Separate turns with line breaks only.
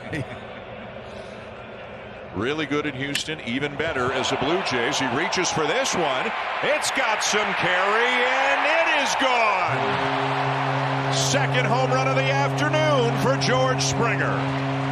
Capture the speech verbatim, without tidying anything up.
Really good in Houston, even better as the Blue Jays. He reaches for this one. It's got some carry, and it is gone. Second home run of the afternoon for George Springer.